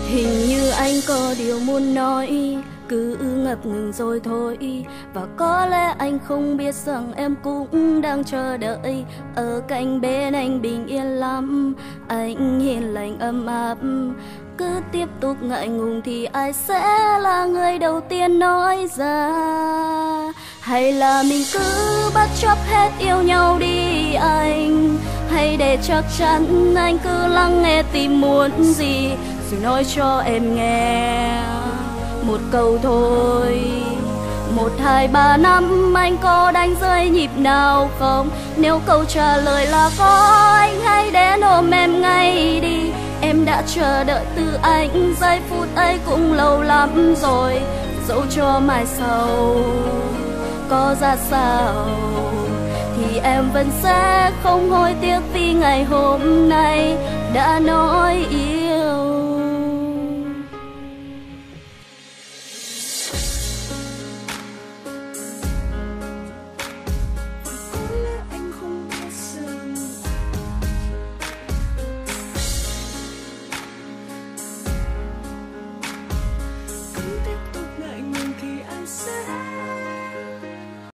Hình như anh có điều muốn nói, cứ ngập ngừng rồi thôi. Và có lẽ anh không biết rằng em cũng đang chờ đợi ở cạnh bên anh bình yên lắm. Anh hiền lành ấm áp, cứ tiếp tục ngại ngùng thì ai sẽ là người đầu tiên nói ra? Hay là mình cứ bất chấp hết yêu nhau đi anh? Hay để chắc chắn anh cứ lắng nghe tim muốn gì, rồi nói cho em nghe một câu thôi. 1, 2, 3 năm anh có đánh rơi nhịp nào không? Nếu câu trả lời là có, anh hãy đến ôm em ngay đi. Em đã chờ đợi từ anh, giây phút ấy cũng lâu lắm rồi. Dẫu cho mai sau có ra sao thì em vẫn sẽ không hối tiếc vì ngày hôm nay đã nói yêu